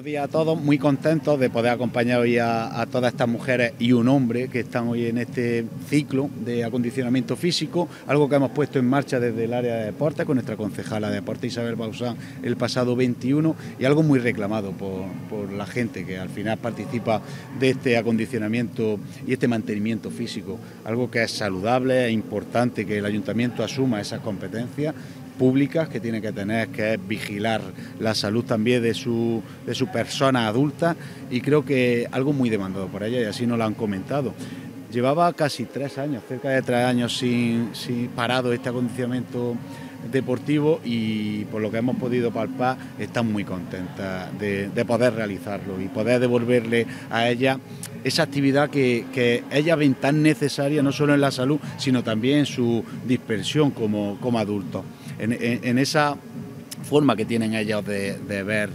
días a todos, muy contentos de poder acompañar hoy a todas estas mujeres y un hombre que están hoy en este ciclo de acondicionamiento físico, algo que hemos puesto en marcha desde el área de deporte con nuestra concejala de deporte Isabel Bausán el pasado 21 y algo muy reclamado por la gente que al final participa de este acondicionamiento y este mantenimiento físico, algo que es saludable, es importante que el ayuntamiento asuma esas competencias públicas que tiene que tener, que es vigilar la salud también de su persona adulta, y creo que algo muy demandado por ella y así nos lo han comentado. Llevaba casi 3 años, cerca de 3 años sin parado este acondicionamiento deportivo y por lo que hemos podido palpar están muy contentas de poder realizarlo y poder devolverle a ella esa actividad que ellas ven tan necesaria no solo en la salud sino también en su dispersión como adultos. En esa forma que tienen ellos de ver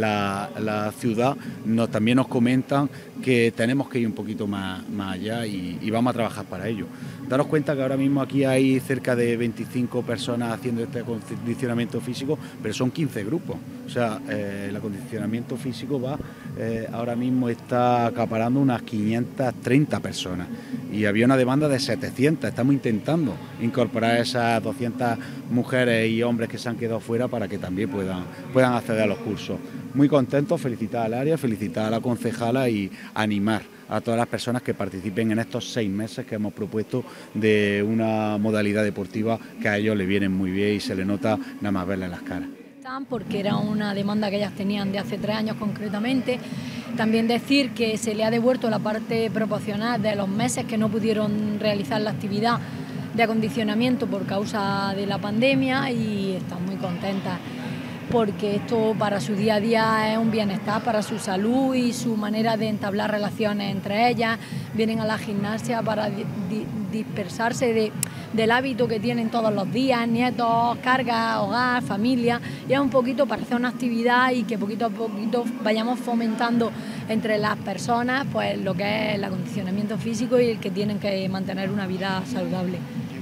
la ciudad, también nos comentan que tenemos que ir un poquito más allá y vamos a trabajar para ello. Daros cuenta que ahora mismo aquí hay cerca de 25 personas haciendo este acondicionamiento físico, pero son 15 grupos. O sea, el acondicionamiento físico ahora mismo está acaparando unas 530 personas y había una demanda de 700. Estamos intentando incorporar esas 200 mujeres y hombres que se han quedado fuera para que también puedan acceder a los cursos. Muy contentos, felicitar al área, felicitar a la concejala y animar a todas las personas que participen en estos 6 meses que hemos propuesto de una modalidad deportiva que a ellos les viene muy bien y se les nota nada más verles las caras. Porque era una demanda que ellas tenían de hace 3 años concretamente. También decir que se le ha devuelto la parte proporcional de los meses que no pudieron realizar la actividad de acondicionamiento por causa de la pandemia y están muy contentas porque esto para su día a día es un bienestar para su salud y su manera de entablar relaciones entre ellas. Vienen a la gimnasia para dispersarse del hábito que tienen todos los días, nietos, cargas, hogar, familia, y es un poquito para hacer una actividad y que poquito a poquito vayamos fomentando entre las personas pues lo que es el acondicionamiento físico y el que tienen que mantener una vida saludable.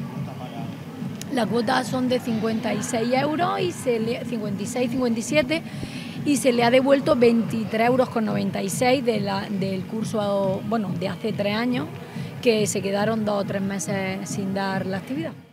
La cuota son de 56 euros, 56, 57 y se le ha devuelto 23,96 euros del curso, bueno, de hace 3 años, que se quedaron 2 o 3 meses sin dar la actividad.